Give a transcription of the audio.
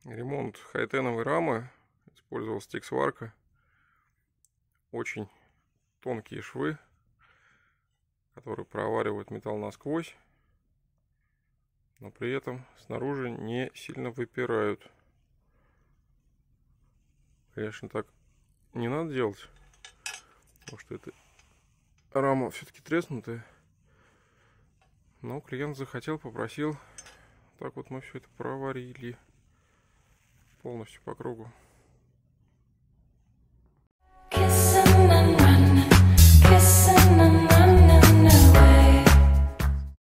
Ремонт хайтеновой рамы. Использовал стик-сварка. Очень тонкие швы, которые проваривают металл насквозь, но при этом снаружи не сильно выпирают. Конечно, так не надо делать, потому что эта рама все-таки треснутая. Но клиент захотел, попросил. Так вот мы все это проварили полностью по кругу. Kissing my